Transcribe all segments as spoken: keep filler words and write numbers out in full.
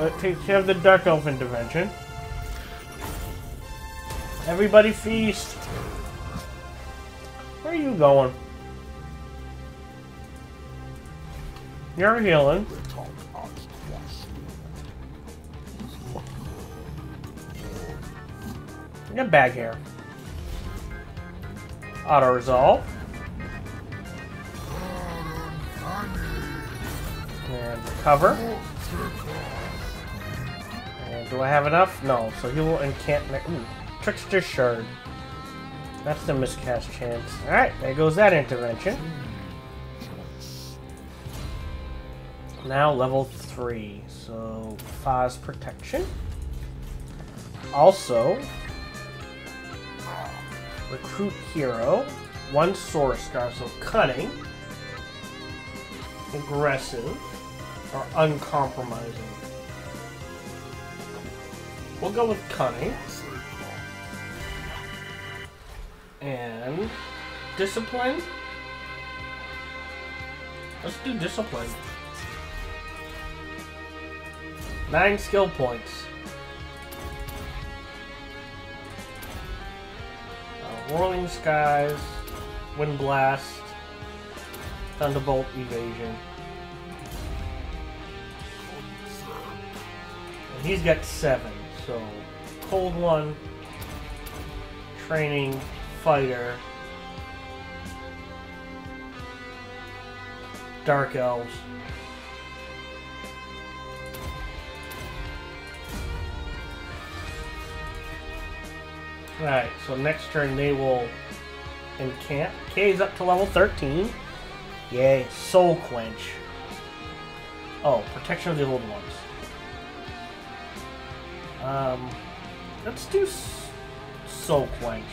It takes care of the Dark Elf intervention. Everybody feast! Where are you going? You're healing. Get back here. Auto resolve. And recover. And do I have enough? No, so he will incant. Ooh, Trickster Shard. That's the miscast chance. Alright, there goes that intervention. Now level three. So, Foz Protection. Also, Recruit Hero. One Source Scar, so Cunning. Aggressive. Or Uncompromising. We'll go with Cunning. And Discipline. Let's do Discipline. Nine skill points. Uh, Whirling Skies, Wind Blast, Thunderbolt, Evasion. And he's got seven, so Cold One, Training, Fighter, Dark Elves. Alright, so next turn they will encamp. Kay's up to level thirteen. Yay, Soul Quench. Oh, Protection of the Old Ones. Um, let's do S Soul Quench.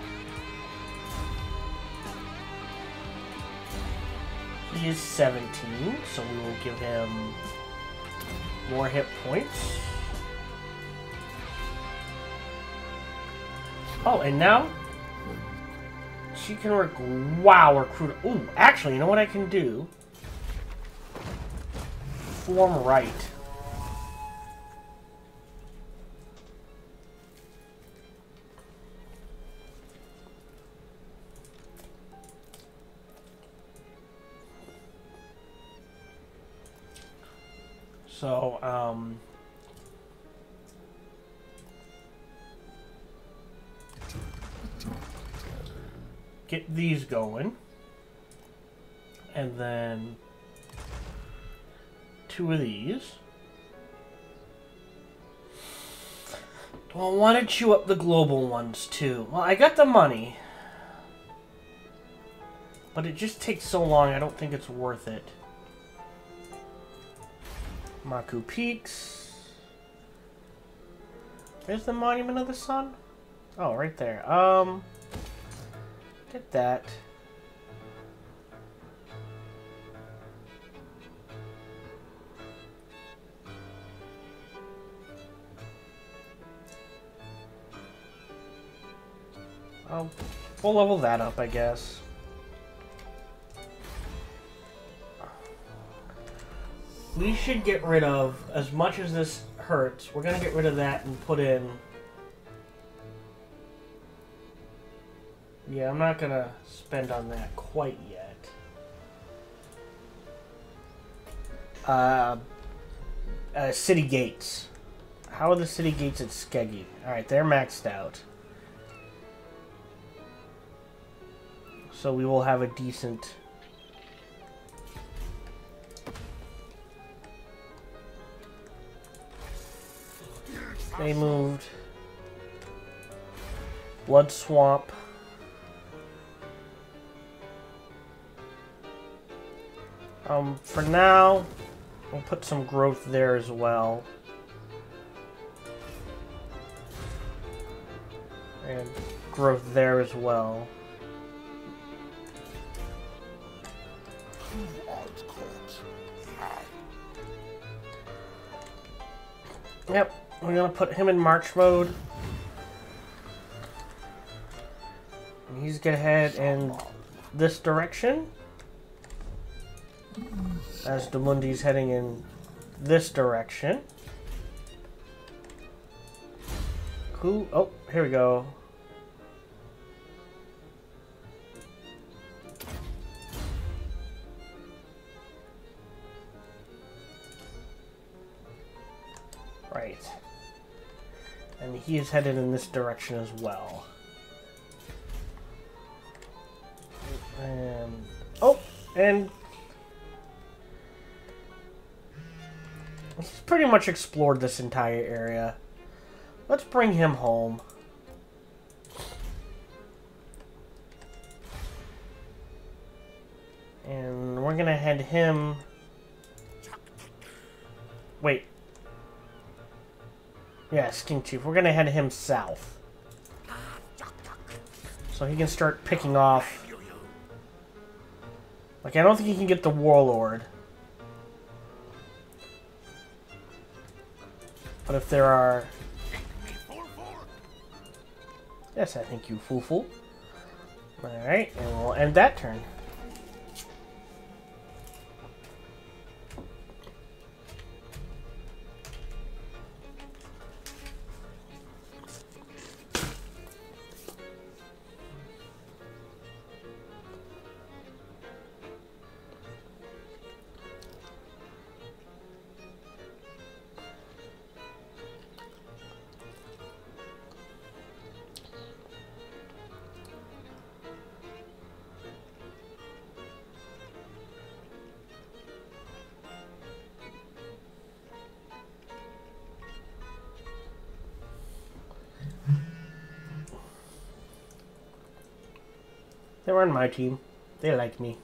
He is seventeen, so we will give him more hit points. Oh, and now she can rec wow recruit. Ooh, actually, you know what I can do? Form right. So, um... get these going. And then... two of these. Do I want to chew up the global ones, too? Well, I got the money. But it just takes so long, I don't think it's worth it. Maku Peaks. There's the Monument of the Sun. Oh, right there. Um, get that. Oh, we'll level that up, I guess. We should get rid of, as much as this hurts, we're going to get rid of that and put in... Yeah, I'm not going to spend on that quite yet. Uh, uh, city gates. How are the city gates at Skeggy? Alright, they're maxed out. So we will have a decent... They moved. Blood Swamp. Um, for now, we'll put some growth there as well. And growth there as well. Yep. We're gonna put him in march mode. And he's gonna head in this direction. As Damundi's heading in this direction. who... Oh, here we go. Right. And he is headed in this direction as well. And... Oh! And... He's pretty much explored this entire area. Let's bring him home. And we're gonna head him... Wait. Yeah, Skink Chief. We're gonna head him south. So he can start picking off... Like, I don't think he can get the Warlord. But if there are... Yes, I think you fool-fool. Alright, and we'll end that turn. They were on my team. They like me.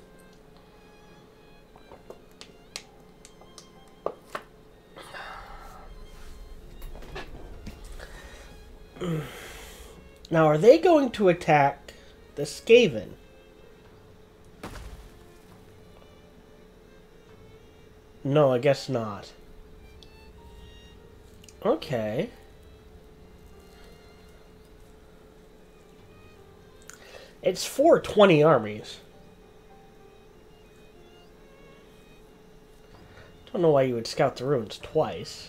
Now, are they going to attack the Skaven? No, I guess not. Okay. It's four twenty armies. Don't know why you would scout the ruins twice.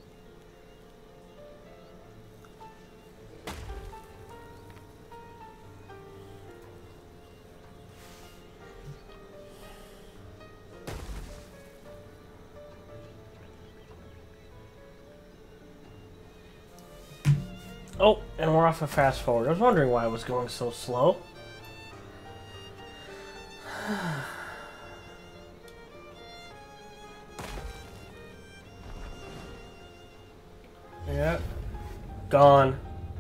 Oh, and we're off a fast forward. I was wondering why it was going so slow. Yeah. Gone.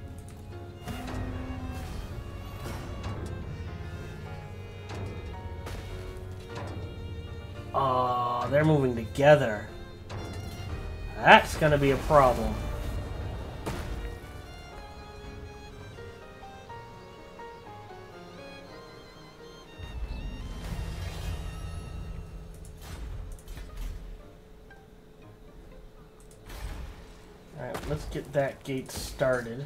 Oh, they're moving together. That's gonna be a problem. Let's get that gate started.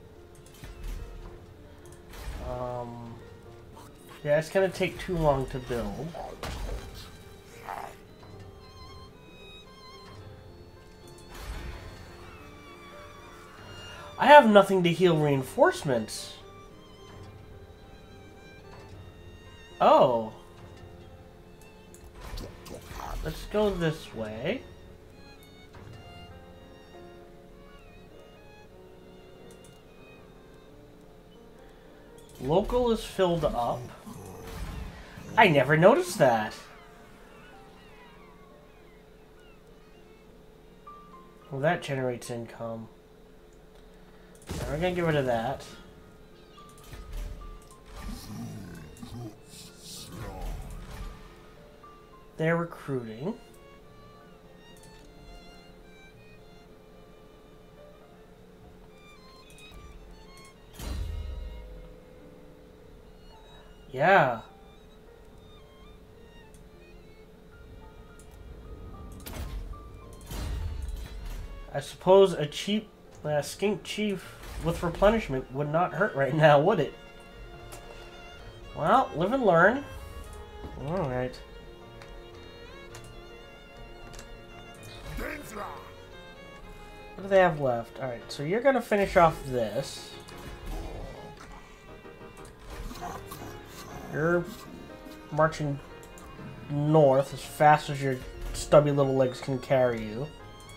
Um, yeah, it's gonna take too long to build. I have nothing to heal reinforcements. Oh. Let's go this way. Local is filled up. I never noticed that. Well, that generates income. Now we're gonna get rid of that. They're recruiting. Yeah. I suppose a cheap uh, Skink Chief with replenishment would not hurt right now, would it? Well, live and learn. Alright. do they have left? Alright, so you're gonna finish off this. You're marching north as fast as your stubby little legs can carry you.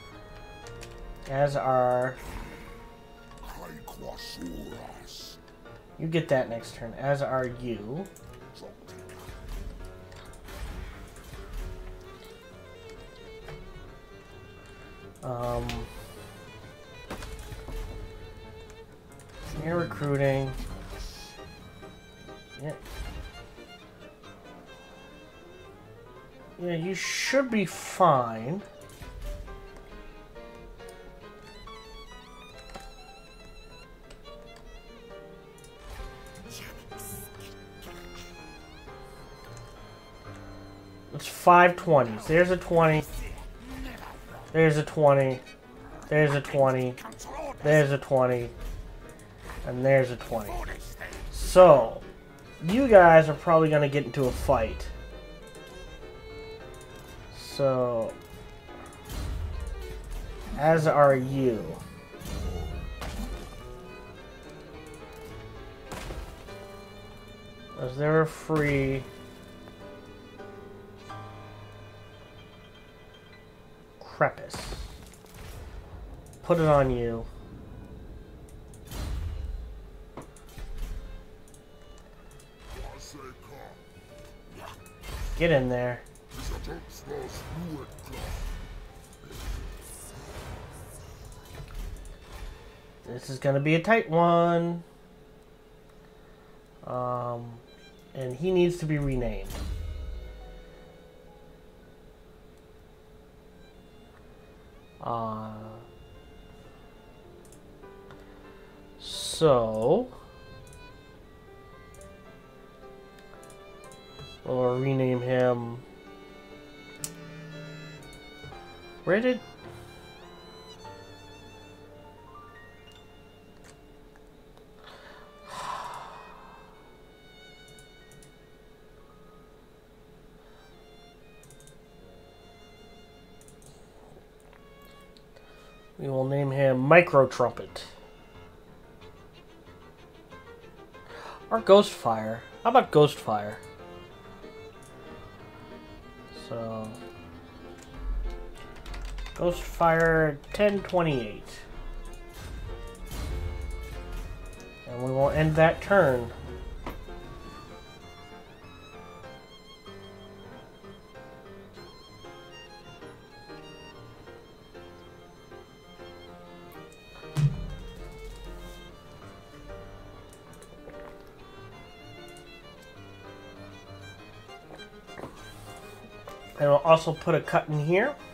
As are... You get that next turn, as are you. Um... You're recruiting. Yeah. Yeah, you should be fine. It's five twenties. There's a twenty. There's a twenty. There's a twenty. There's a twenty. And there's a twenty. So, you guys are probably going to get into a fight. So, as are you. As they're free. Crepus. Put it on you. Get in there. This is gonna be a tight one. Um, and he needs to be renamed. Uh, so we'll rename him. Where did... We will name him Micro Trumpet. Or Ghostfire. How about Ghostfire? So... Ghostfire ten twenty-eight. And we will end that turn. And we'll also put a cut in here.